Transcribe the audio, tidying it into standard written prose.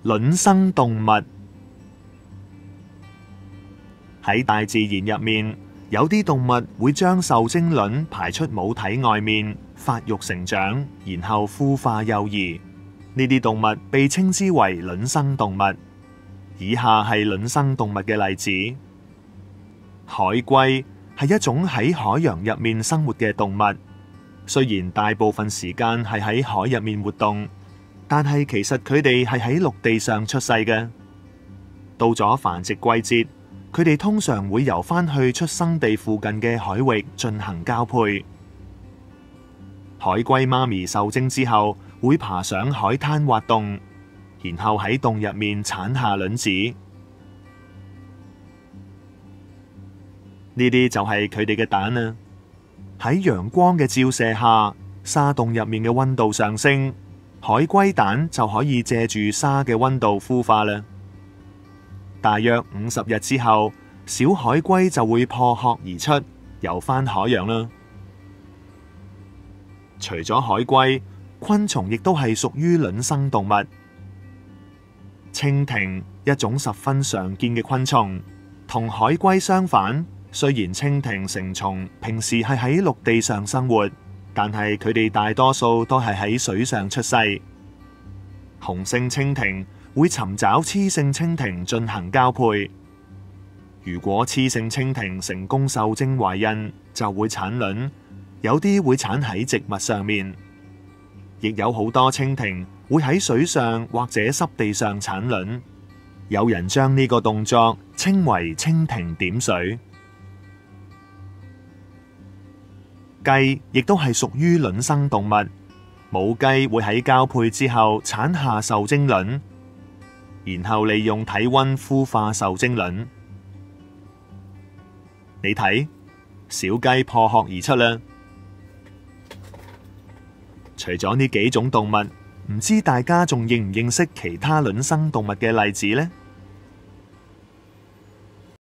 卵生動物。喺大自然入面，有啲動物會將受精卵排出母體外面，發育成長，然後孵化幼兒。呢啲動物被稱之為卵生動物。以下係卵生動物嘅例子。海龜係一種喺海洋入面生活嘅動物，雖然大部分時間係喺海入面活動，但係其實佢哋係喺陸地上出世嘅。到咗繁殖季節，佢哋通常會游返去出生地附近嘅海域進行交配。海龜媽咪受精之後，會爬上海灘挖洞，然後喺洞入面產下卵子。呢啲就係佢哋嘅蛋啦。喺陽光嘅照射下，沙洞入面嘅溫度上升，海龜蛋就可以借住沙嘅溫度孵化啦。大約50日之後，小海龜就會破殼而出，游返海洋啦。除咗海龜，昆蟲亦都係屬於卵生動物。蜻蜓，一種十分常見嘅昆蟲，同海龜相反。雖然蜻蜓成蟲平時係喺陸地上生活，但係佢哋大多數都係喺水上出世。雄性蜻蜓會尋找雌性蜻蜓進行交配。如果雌性蜻蜓成功受精懷孕，就會產卵，有啲會產喺植物上面，亦有好多蜻蜓會喺水上或者濕地上產卵。有人將呢個動作稱為蜻蜓點水。雞亦都係屬於卵生動物，母雞會喺交配之後產下受精卵，然後利用體溫孵化受精卵。你睇，小雞破殼而出啦。除咗呢幾種動物，唔知大家仲認唔認識其他卵生動物嘅例子呢？